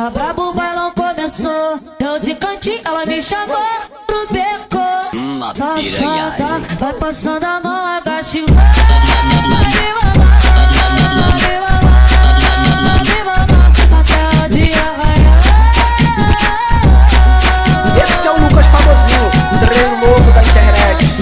Tava brabo, o bailão começou. Eu de cantinho, ela me chamou pro beco. Safada, vai passando a mão, agacha. Esse é o Lucas famosinho, o treino louco da internet.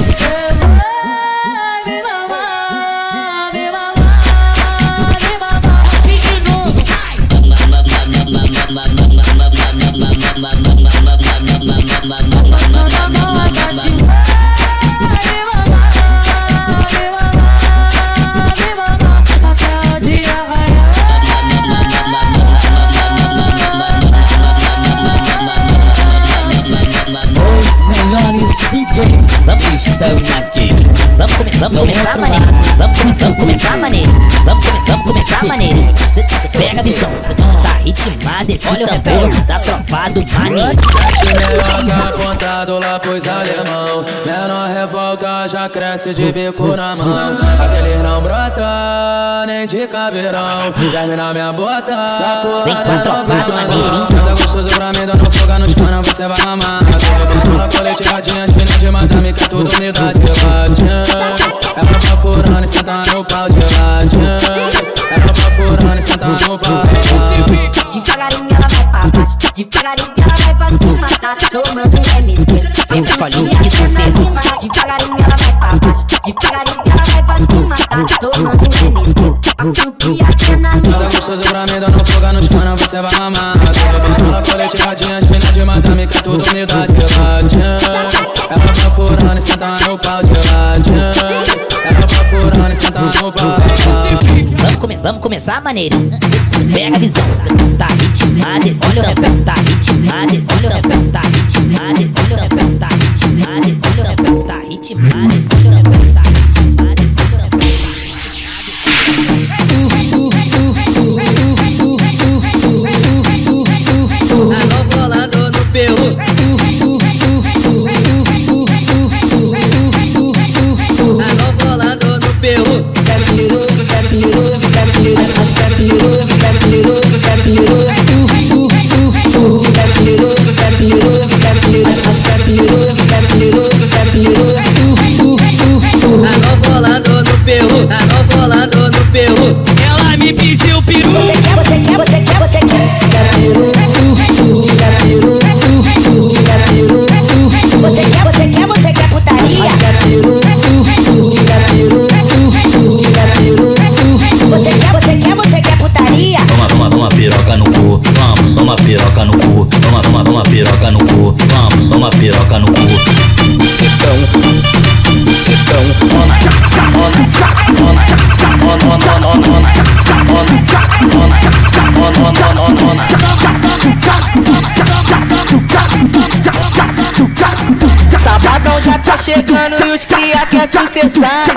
Vamos começar, maneiro. Vamos começar, maneiro. Pega a visão, tá ritmado esse tambor da tropa do maneiro. Chinelo tá apontado lá pros alemão. Menor revolta já cresce de bico na mão. Aquele não brota nem de caveirão. Termina minha bota, Vem com a tropa do maneiro, hein? Senta gostoso pra mim, dando fogo nos cana, você vai mamar. Toda pistola coleteadinha, fina de madame, que é tudo unidade latinha. Ela tá furando e senta no pau de latinha. Ela tá furando e senta no pau. Devagarinho ela vai pra baixo, devagarinho ela vai pra cima, tá tomando MT. Eu falei que você devagarinho ela vai pra baixo, devagarinho ela vai pra cima, tá tomando MT. Passo piadinha Nada gostoso pra mim, dando fogo nos cana, você vai mamar. Toda pistola coleteadinha, fina de madame, que é tudo unidade latinha. Ela tá furando e senta no pau de latinha. Ela tá furando e senta no pau. Vamos começar, maneiro. Pega a visão, tá ritmado esse tambor, tá ritmado esse tambor, tá ritmado esse tambor, tá ritmado esse tambor, tá ritmado esse tambor, tá ritmado esse tambor. Agora rolando no Peru. Agora rolando no Peru. Agora rolando no Peru. Agora rolando no Peru. Ela me pediu peru. Você quer peru? Você quer putaria? Você quer putaria? Toma piroca no cu, toma piroca no cu, toma piroca no cu, toma piroca no cu. Secão, Sabadão já tá chegando e os cria quer sucessagem.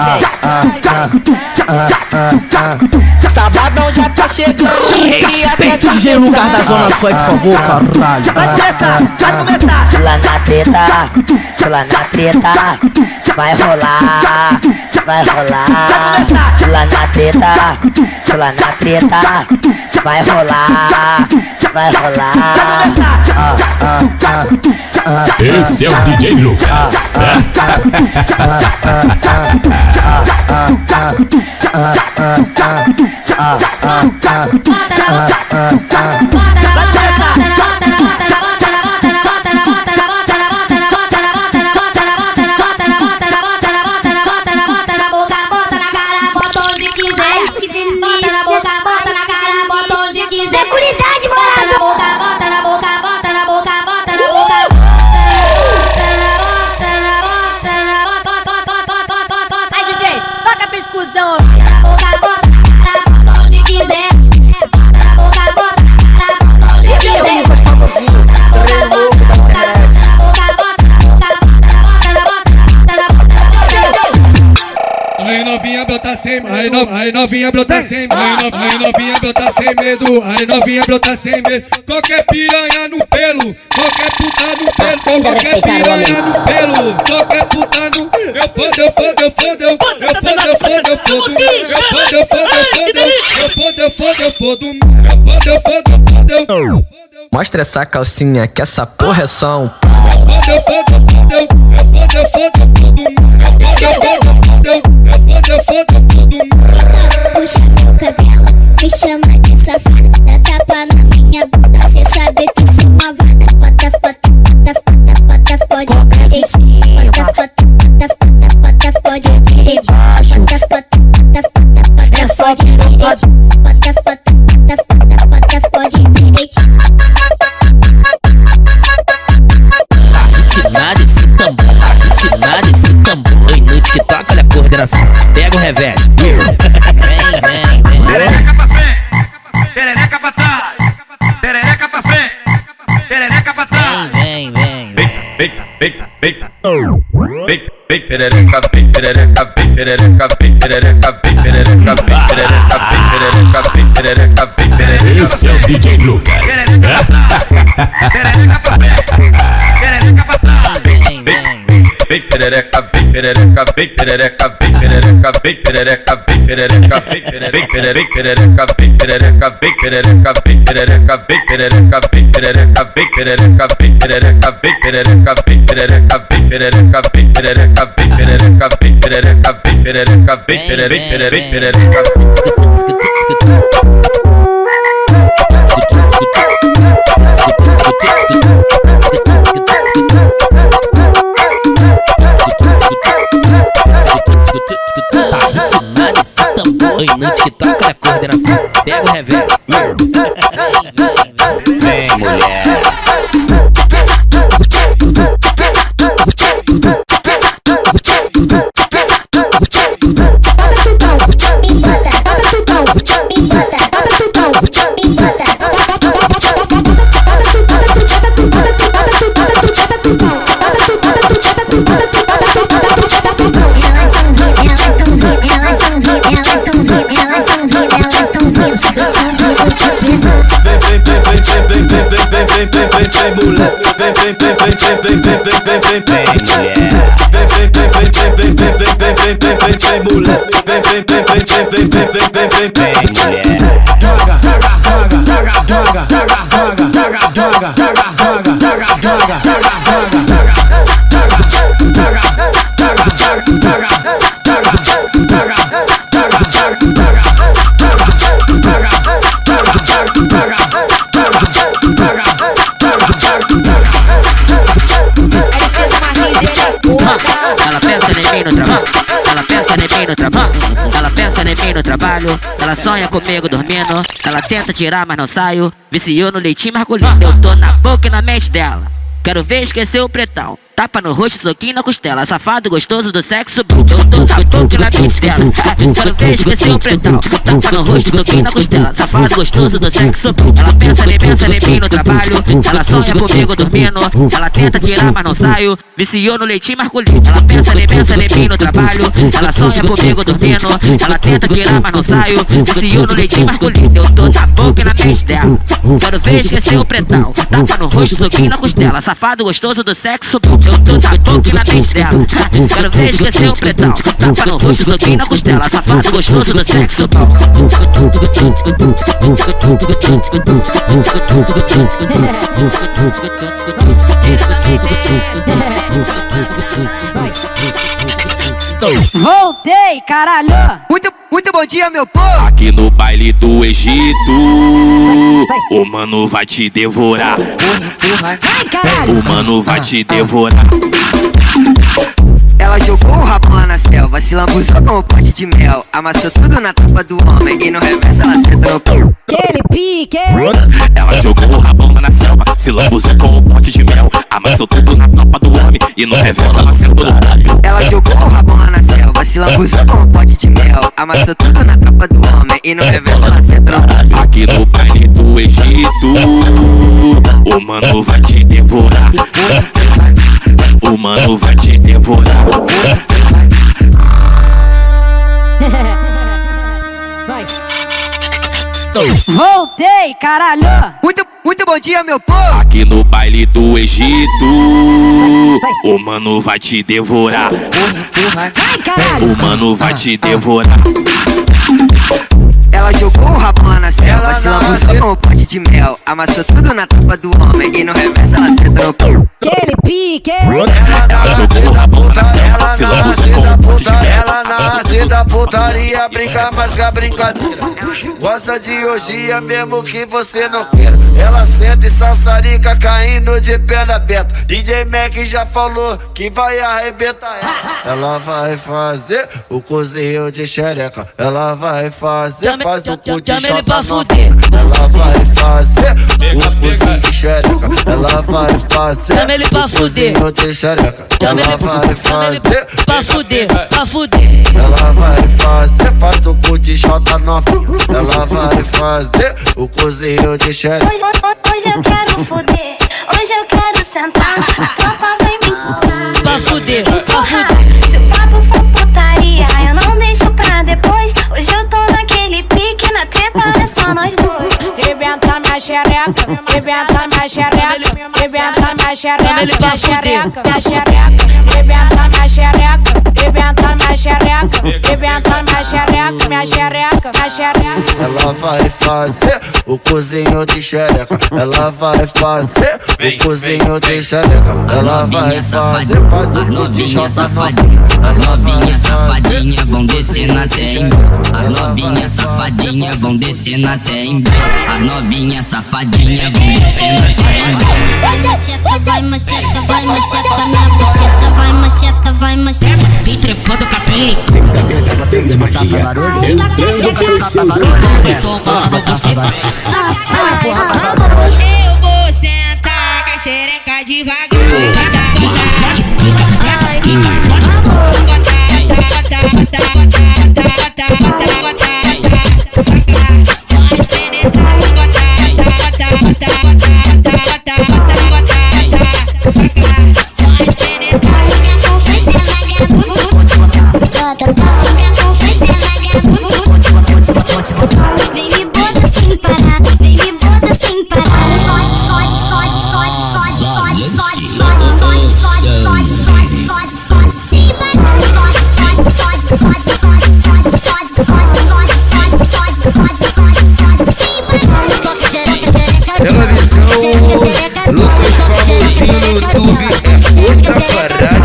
Sabadão já tá chegando e os cria quer sucessagem. DJ Lucas da Zona Sul, por favor, caralho. Vai começar. Lá na treta, vai rolar, vai rolar. Lá na treta, vai rolar, vai rolar. Esse é o DJ Lucas. Aí novinha brota sem medo, aí novinha brota sem medo, aí novinha brota sem medo. Qualquer piranha no pelo, qualquer puta no pelo, qualquer piranha no pelo, qualquer puta no. Eu fodo, eu fodo, eu fodo, eu fodo, eu fodo, eu fodo, eu fodo, eu fodo, eu fodo, eu fodo, eu fodo, eu fodo, eu fodo, eu fodo, eu fodo, eu fodo, eu fodo. Mostra essa calcinha que essa porra é só um Puxa meu cabelo, me chama de safada. Dá tapa na minha bunda, cê sabe que sou uma vada. Foda, pode direito. Foda, pode direito. Foda, pode direito. Foda, pode direito. Ritmado esse tambor, ritmado esse tambor. Inútil que toca, olha a coordenação. Pega o revés. Vem. Perereca pra frente, perereca pra trás. Perereca pra frente, perereca pra trás. Vem. Perereca, esse é o DJ Lucas. Perereca pra frente, perereca pra trás. Inútil que toca, olha a coordenação. Pega o revés. Vem, mulher. Ela pensa em mim no trabalho, ela sonha comigo dormindo, ela tenta tirar mas não saio, viciou no leitinho masculino. Eu tô na boca e na mente dela, quero ver esquecer o pretão. Tapa no rosto, soquinho na costela, safado gostoso do sexo bruto. Eu tô na boca e na mente dela, quero ver esquecer o pretão. Tapa no rosto, soquinho na costela, safado gostoso do sexo bruto. Ela pensa em mim no trabalho, ela sonha comigo dormindo, ela tenta tirar mas não saio, viciou no leitinho masculino. Ela pensa em mim no trabalho, ela sonha comigo dormindo, ela tenta tirar mas não saio, viciou no leitinho masculino. Eu tô na boca e na mente dela, quero ver esquecer o pretão. Tapa no rosto, soquinho na costela, safado gostoso do sexo bruto. Eu tô na boca e na mente dela, quero ver esquecer o pretão. Tapa no rosto, soquinho na costela, safado gostoso do sexo bom. Voltei, caralho! Muito bom dia, meu povo! Aqui no baile do Egito, o mano vai te devorar. O mano vai te devorar. Ela jogou o rabo lá na selva, se lambuzou com um pote de mel, amassou tudo na tropa do homem e no reverso ela sentou. Aquele pique! Ela jogou o rabão lá na selva, se lambuzou com um pote de mel, amassou tudo na tropa do homem e no reverso ela sentou no palho. Ela jogou o rabão lá na selva, se lambuzou com um pote de mel, amassou tudo na tropa do homem e no reverso ela sentou no palho. Aqui no baile do Egito, o mano vai te devorar. O mano vai te devorar. Voltei, caralho! Muito bom dia, meu povo! Aqui no baile do Egito, o mano vai te devorar. O mano vai te devorar. Ela jogou o rabo lá na selva, Se lambuzou com um pote de mel, amassou tudo na tropa do homem e no reverso ela senta no pau. Aquele pique. Ela jogou a mão na cela, se lambuzou com um pote de mel. Ela nasce da putaria, brinca mais que a brincadeira. Gosta de orgia mesmo que você não queira. Ela senta e sassarica caindo de perna aberta. DJ Mac já falou que vai arrebentar ela. Ela vai fazer o cozinho de xereca. Ela vai fazer, faz o cu de chota novinha. Ela vai fazer o cozinho de xereca. Ela vai fazer o cozinho de xereca. Ela vai fazer pra fuder. Ela vai fazer, faz o cu de chota novinha. Ela vai fazer o cozinho de xereca. Hoje eu quero fuder, hoje eu quero sentar. A tropa vem me pra fuder. Se o papo for putaria, eu não deixo pra depois. Hoje eu tô naquele pique, na treta é só nós dois. Rebenta minha xereca, rebenta minha xereca, rebenta minha xereca, minha xereca, minha xereca. Rebenta minha xereca, rebenta minha xereca, rebenta minha xereca, minha xereca, minha xereca. Ela vai fazer o cozinho de xereca. Ela vai fazer o cozinho de xereca. Ela vai fazer, faz o cu de chota novinha. As novinhas safadinhas vão descendo até em breve. As novinhas safadinhas vão descendo até em breve. As novinhas safadinhas vão descendo até em breve. Vai maceta, vai maceta, minha buceta. Vai maceta, vai maceta. Vem trepando capim. De matar barulho. Eu vou sentar com a xereca devagar. Vem me bota sem parar, vem me bota sem parar. Pela visão, Lucas famosinho no YouTube é outra parada.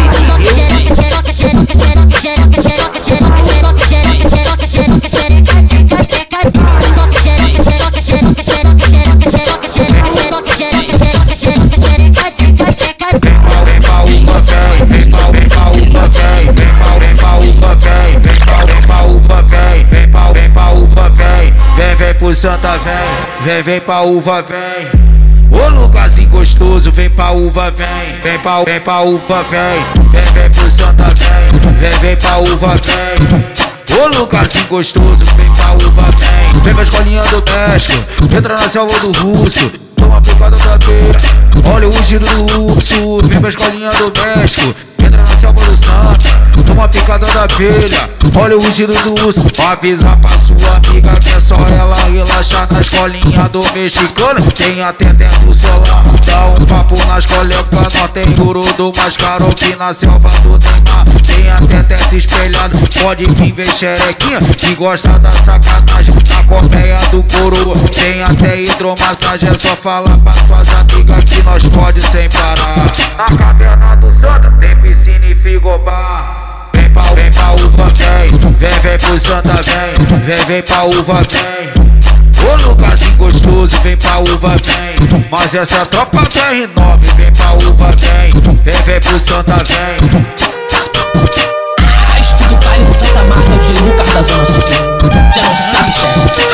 Santa vem pra uva, vem. Ô lugarzinho gostoso, vem pra uva, vem pra uva, vem pro Santa, vem pra uva, vem. Ô lugarzinho gostoso, vem pra uva, vem pra escolinha do teste, entra na selva do russo, toma picada da beira, olha o giro do urso, vem pra escolinha do teste, entra na selva do santo, toma picada da abelha, olha o giro do urso. Avisa pra sua amiga que é só ela relaxar na escolinha do mexicano. Tem até dentro do celular, dá um papo na escoleca. Não tem ouro do mais caro que na selva do Neymar. Tem até teto espelhado, pode vir ver xerequinha que gosta da sacanagem na colmeia do coroa. Tem até hidromassagem, é só falar pra tuas amigas que nós pode sem parar. Na caverna do Santa tem piscina e frigobar. Vem pra uva, vem pro Santa, vem pra uva, vem. Ô lugarzinho gostoso, vem pra uva, vem. Mas essa é tropa do R9, vem pra uva, vem pro Santa, vem. Estudo baile de Santa Marta, o G. Lucas da Zona Sul. Já não sabe, chefe.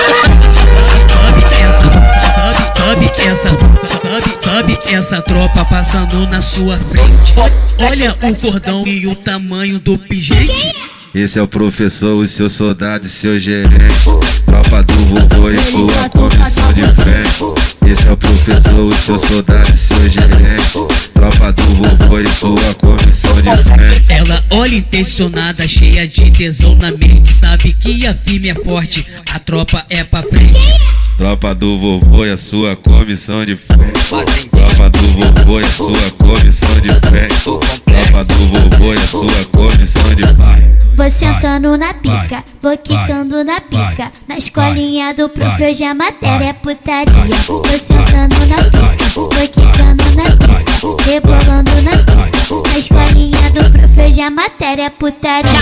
Sobe essa tropa passando na sua frente. Olha o cordão e o tamanho do pingente. Esse é o professor, o seu soldado e seu gerente. Tropa do vovô e sua comissão de frente. Esse é o professor, o seu soldado e seu gerente. Tropa do vovô e sua comissão de frente. Ela olha intencionada, cheia de tesão na mente. Sabe que a firme é forte, a tropa é pra frente. Tropa do vovô e a sua comissão de fé. Tropa do vovô e a sua comissão de fé. Tropa do vovô e a sua comissão de fé. Vou sentando na pica, vou quicando na pica. Na escolinha do prof hoje a matéria é putaria. Vou sentando na pica, vou quicando na pica, rebolando na pica. Na escolinha do prof hoje a matéria é putaria.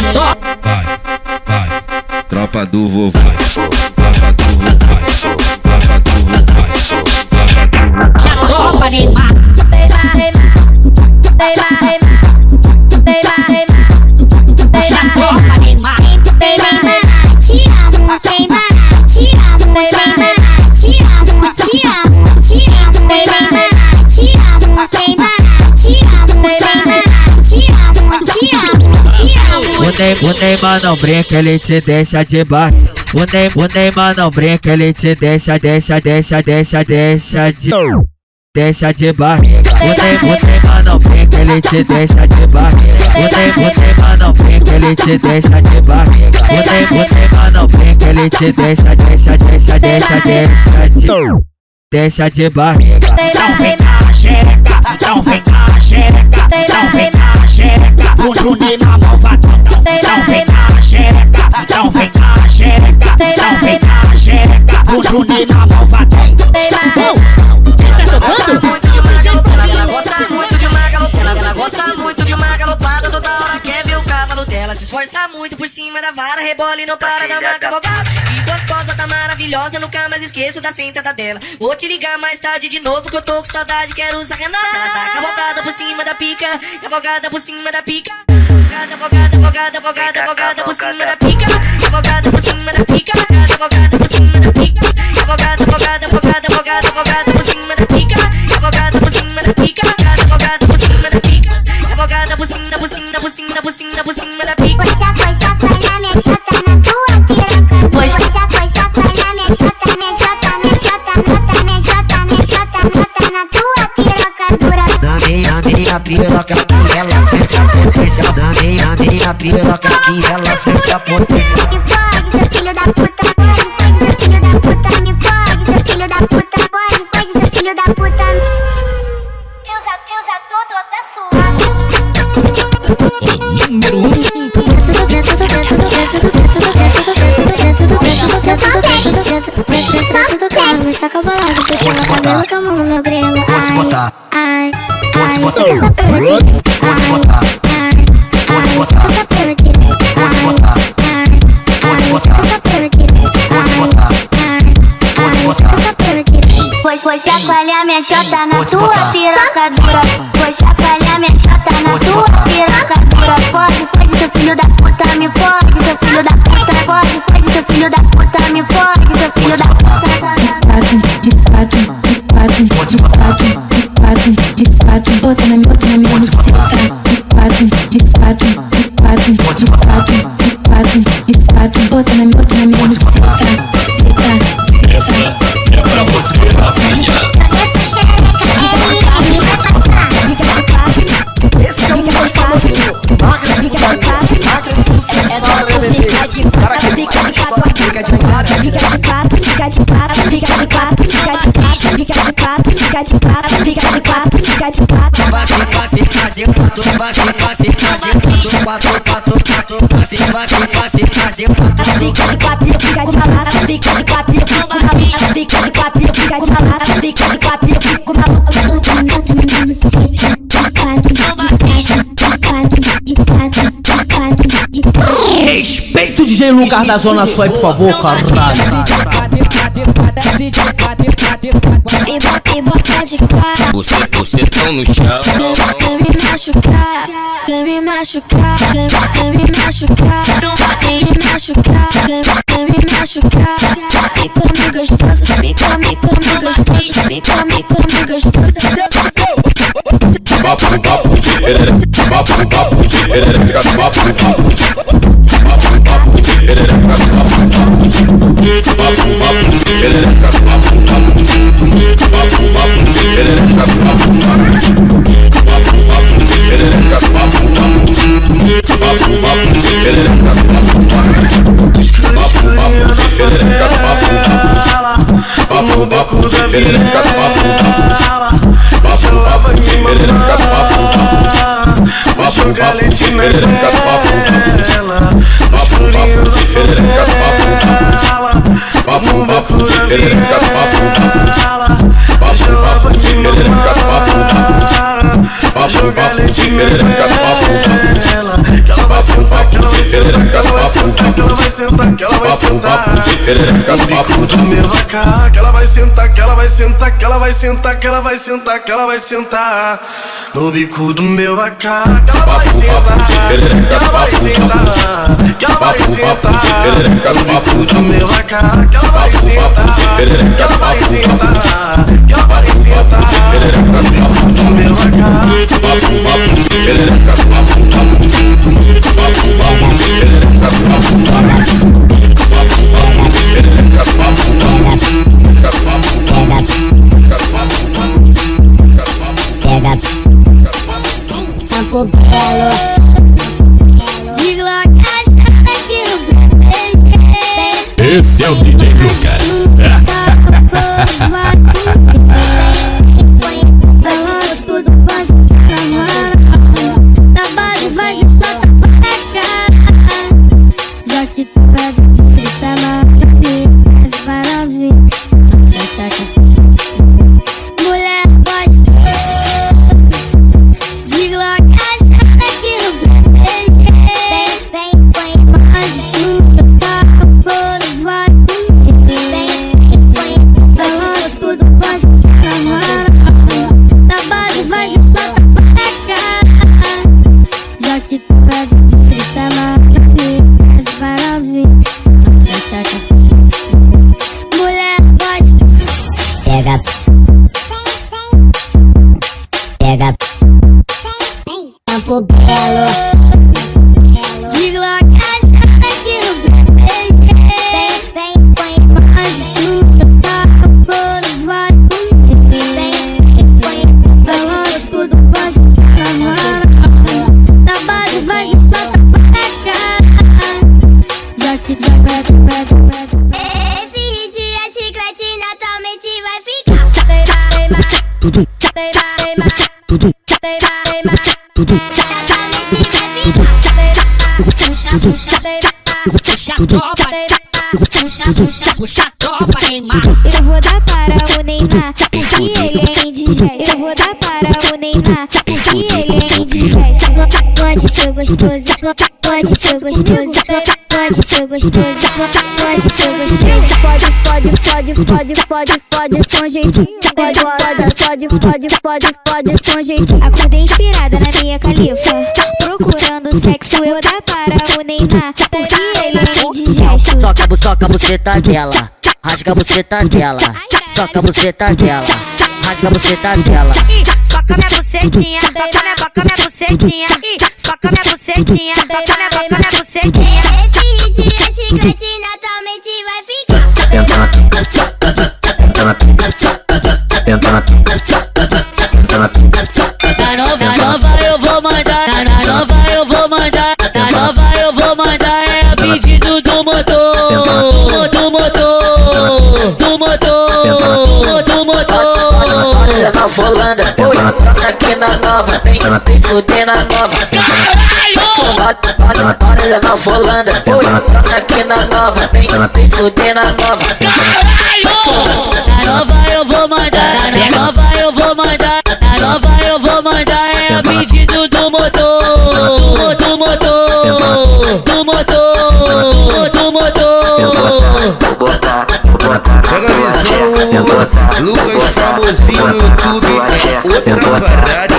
Tropa do vovô, tropa do vovô, tropa do vovô. Tropa Neymar. O Neymar não brinca, ele te deixa de barriga. O Neymar não brinca, ele te deixa de barriga. O Neymar não brinca, ele te deixa de barriga. O Neymar não brinca, ele te deixa de barriga. O Neymar não brinca, ele te deixa de barriga. Então vem na xereca, então vem na xereca, então vem na xereca, o Neymar malvadão. Então vem na xereca, então vem na xereca, então vem na xereca, o Neymar malvadão. Gosta muito de uma galopela, ela gosta muito de uma galopela, ela gosta muito de uma galopada, toda hora quer ver o cavalo dela. Se esforça muito por cima da vara, rebola e não para da uma cavalgada. E gostosa, tá maravilhosa, nunca mais esqueço da sentada dela. Vou te ligar mais tarde de novo que eu tô com saudade, quero usar Renata. Ela tá cavalgada por cima da pica, cavalgada por cima da pica. Cavalgada por cima da pica, cavalgada por cima da pica, cavalgada por cima da pica, cavalgada por cima da pica, cavalgada por cima da pica, cavalgada por cima da pica, cavalgada por cima da pica. Foi chacoalha minha chota na tua piroca. Foi chacoalha minha chota na tua piroca dura. Dame a piroca que ela sente a potência. Dame a piroca que ela sente a potência. Me fode, seu filho da puta. Me fode, seu filho da puta. Me fode, seu filho da puta. Me fode, seu filho da puta. Eu já tô toda sua. O número 1. Me saca bolado, puxa meu cabelo com a mão no meu grelo. Pode botar, pode botar, pode botar, pode botar, pode botar, pode botar, pode botar, pode botar. Foi chacoalhar minha chota na tua piroca dura. Foi chacoalhar minha chota na tua piroca dura. Fode, seu filho da puta. Me fode, seu filho da puta. Fode, seu filho da puta. Me fode, seu filho da puta. De quatro, bota na minha buceta. De quatro, bota na minha buceta. Essa é pra você, novinha. Esse é o mais famosinho. Marca de sucesso. Fica de quatro, fica de quatro, fica de quatro, fica de quatro, fica de quatro, fica de quatro, fica de quatro, fica de quatro, fica de quatro, fica de quatro, fica de quatro. Passe, fazer quatro, passe, fazer quatro, passe, fazer quatro. Fica de quatro, fica de quatro, fica de quatro, fica de quatro, fica de quatro, fica de quatro, fica de quatro, fica Respeita o DJ Lucas da Zona Sul, por favor, caralho. Você tão no chão. Vem me machucar, vem me machucar, vem me machucar, vem me machucar, vem me machucar. Me come gostoso, me come gostoso, me come gostoso. Papo de erera, papo de erera, papo de erera, beco da viela. Deixa ela vai me mamar. Vou jogar leite na vela. Jurinho da favela. No beco da viela. Deixa ela vai me mamar. Vou jogar leite na vela. Que ela vai sentar, que ela vai sentar, que ela vai sentar, que ela vai sentar, que ela vai sentar. No bico do meu AK, que ela vai sentar, que ela vai sentar, que ela vai sentar, que ela vai sentar, que ela vai sentar. No bico do meu AK, que ela vai sentar, que ela vai sentar, que ela vai sentar. No bico do meu AK, que ela vai sentar, que ela vai sentar, que ela vai sentar. No bico do meu AK. Campo Belo de locação aqui no BBG. Esse é o DJ Lucas. Tudo faz na base vai se solta para cara. Já que tu vai vir, tá maravilha, maravilha. Já saca. Mulher gosta de locação aqui no BBG. Faz tudo pra fora, vai comigo. Tudo faz na base vai se solta para cara. Já que tu vai vir, tá maravilha, maravilha. Já saca. Mulher gosta. Pega. Pega. Campo Belo de locação aqui no BBG. Faz tudo pra fora, vai comigo. Tudo faz na base vai se solta para cara. Já que tu vai. Esse hit é chiclete, naturalmente vai ficar. Tudo. Puxa a tropa, Neymar. Eu vou dar para o Neymar, porque ele é indigente. Eu vou dar para o Neymar, porque ele é indigente. Pode ser gostoso, pode ser gostoso, pode ser gostoso, pode ser gostoso. Pode com jeitinho. Pode com jeitinho. Acordei inspirada na minha califa, procurando sexo. Eu vou dar para o Neymar, porque ele é indigente. Soca a buceta dela, rasga a buceta dela. Soca a buceta dela, rasga a buceta dela. Soca minha bucetinha, soca minha boca, minha bucetinha. Soca minha bucetinha, soca minha boca, minha bucetinha. Esse hit é chiclete, naturalmente vai ficar. Na nova eu vou mandar, na nova eu vou mandar, na nova eu vou mandar. É a pedido do motor, do motor. Pode levar folanda, brota aqui na nova, vem fuder na nova. Pode levar folanda, brota aqui na nova, vem fuder na nova. Na nova eu vou mandar, na nova eu vou mandar, na nova eu vou mandar. É a pedido do motor, do motor. Pega a visão, Lucas famosinho no YouTube. Outra parada,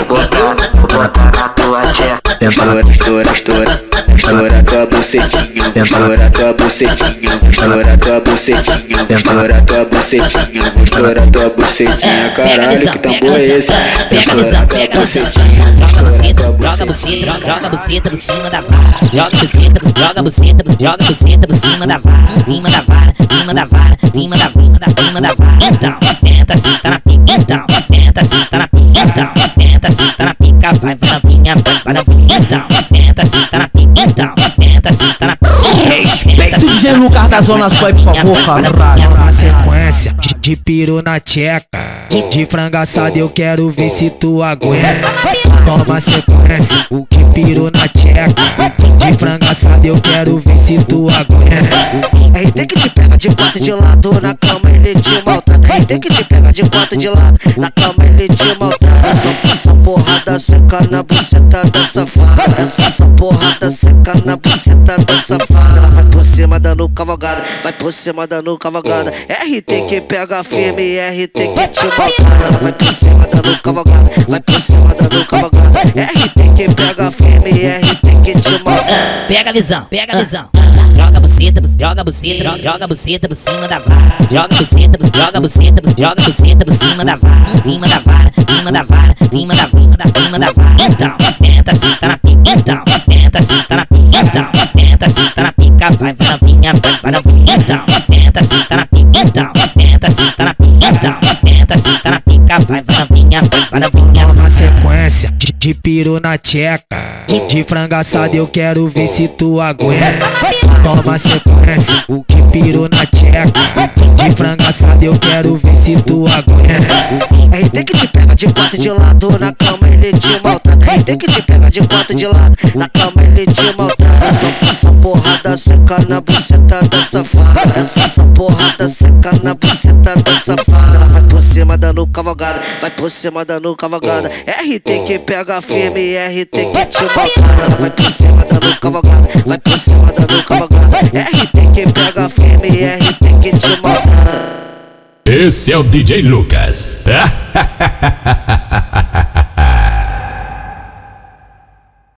estoura tua bucetinha, estoura tua bucetinha, estoura tua bucetinha, estoura tua bucetinha, estoura tua bucetinha. Caralho, que tambor é esse? Estoura tua bucetinha, joga buceta por cima da vara. Joga buceta por cima da vara. Cima da vara, cima da vara, cima da vara. Então, senta, tá na pica. Então, senta, tá na pica. Então, senta, tá na pica. Vai para a vinha, vai para a vinha. Então, senta, tá na pica. Então, senta, tá na pica. Respeita o DJ Lucas da Zona Sul, por favor, caralho. Na sequência, de piru na tcheca. De franga assada eu quero ver se tu aguenta. Toma sequência, de piru na tcheca. De franga assada eu quero ver se tu aguenta. RT que te pega de quatro de lado, na cama ele te maltrata. RT que te pega de quatro de lado, na cama ele te maltrata. Essa porrada seca na buceta da safada. Essa porrada seca na buceta da safada. Ela vai por cima dando cavalgada, vai por cima dando cavalgada. RT que pega firme, RT que te maltrata. Ela vai por cima dando cavalgada, vai por cima dando cavalgada. RT que pega firme, RT que te maltrata. Pega a visão, pega a visão. Joga a buceta, joga a buceta, joga a buceta por cima da vara. Joga a buceta, joga a buceta, joga a buceta por cima da vara. Cima da vara, cima da vara, cima da vara. Então, senta, senta na pica. Então, senta, senta na pica. Então, senta, senta na pica. Vai pra novinha, vai pra novinha. Então, senta, senta na pica. Então, senta, senta na pica. Então, senta, senta na pica. Vai pra novinha, vai pra novinha. Toma sequência, de piru na tcheca. De franga assada eu quero ver se tu aguenta. Toma sequência, de piru na tcheca. De franga assada eu quero ver se tu aguenta. RT que te pega de quatro de lado, na cama ele te maltrata. RT que te pega de quatro de lado, na cama ele te maltrata. Essa porrada seca na buceta da safada. Essa porrada seca na buceta da safada. Ela vai por cima dando cavalgada, vai por cima dando cavalgada. RT que pega firme, RT que te maltrata. Ela vai por cima dando cavalgada, vai por cima dando cavalgada. RT que pega firme, RT que te maltrata. Esse é o DJ Lucas.